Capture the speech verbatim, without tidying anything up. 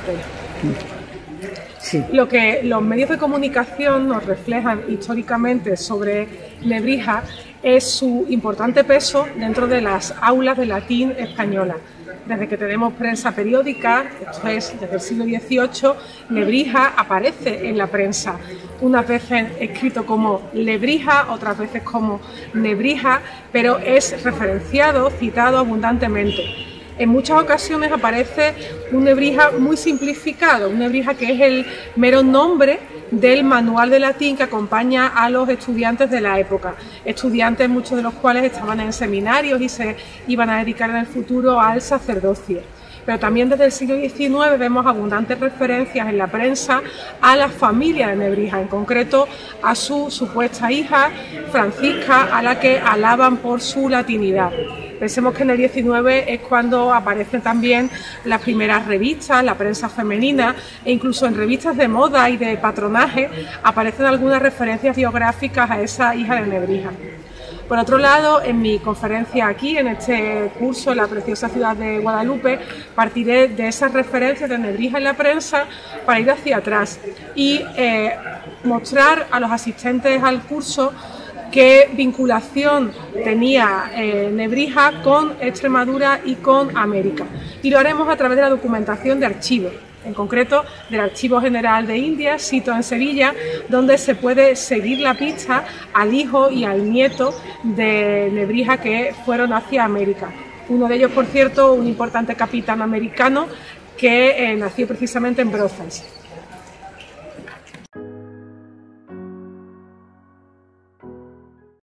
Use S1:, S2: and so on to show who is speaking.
S1: papel.
S2: Sí.
S1: Lo que los medios de comunicación nos reflejan históricamente sobre Nebrija es su importante peso dentro de las aulas de latín española. Desde que tenemos prensa periódica, esto es desde el siglo dieciocho, Nebrija aparece en la prensa, unas veces escrito como Lebrija, otras veces como Nebrija, pero es referenciado, citado abundantemente. En muchas ocasiones aparece un Nebrija muy simplificado, un Nebrija que es el mero nombre del manual de latín que acompaña a los estudiantes de la época, estudiantes muchos de los cuales estaban en seminarios y se iban a dedicar en el futuro al sacerdocio. Pero también desde el siglo diecinueve vemos abundantes referencias en la prensa a la familia de Nebrija, en concreto a su supuesta hija Francisca, a la que alaban por su latinidad. Pensemos que en el diecinueve es cuando aparecen también las primeras revistas, la prensa femenina, e incluso en revistas de moda y de patronaje aparecen algunas referencias biográficas a esa hija de Nebrija. Por otro lado, en mi conferencia aquí, en este curso en la preciosa ciudad de Guadalupe, partiré de esas referencias de Nebrija en la prensa para ir hacia atrás y eh, mostrar a los asistentes al curso qué vinculación tenía eh, Nebrija con Extremadura y con América. Y lo haremos a través de la documentación de archivos, en concreto del Archivo General de Indias, sito en Sevilla, donde se puede seguir la pista al hijo y al nieto de Nebrija que fueron hacia América. Uno de ellos, por cierto, un importante capitán americano que eh, nació precisamente en Brozas.